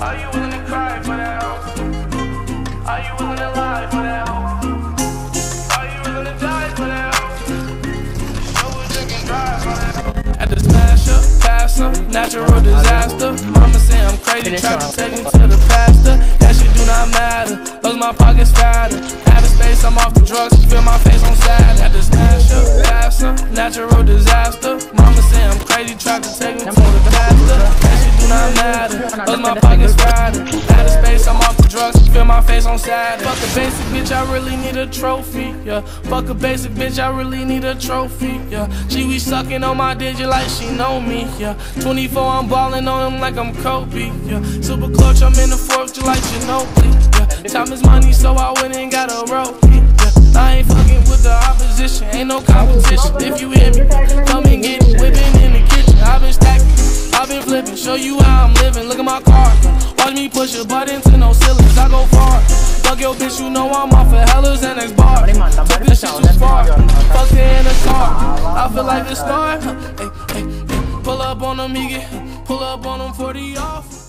Are you willing to cry for that hoe? Are you willing to lie for that hoe? Are you willing to die for that hoe? Show what you can drive for that hoe. At the smasher, passer, natural disaster. Mama say I'm crazy, tried to take me to the pastor. That shit do not matter, cause my pocket's fatter. Out of space, I'm off the drugs, feel my face on sad. At the smasher, passer, natural disaster. Mama say I'm crazy, tried to take me to the pastor. That shit do not matter, cause my pocket's fatter. Out of space, I'm off the drugs, feel my face on sad. Fuck a basic bitch, I really need a trophy, yeah. Fuck a basic bitch, I really need a trophy, yeah. She be sucking on my digit like she know me, yeah. 24, I'm ballin' on him like I'm Kobe, yeah. Super clutch, I'm in the fourth, just like Ginobili, yeah. Time is money, so I went and got a rope, yeah. I ain't fucking with the opposition, ain't no competition. If you hear me, come and get it. Whipping in the kitchen, I've been stacking, I've been flipping. Show you how I'm living, look at my car. Watch me push a button to no ceilings, I go far. Fuck your bitch, you know I'm off of Hellas and X bar. Took this shit too far, fucked her in the car. I feel like a star. Hey, hey, hey. Pull up on them, pull up on them 40 off.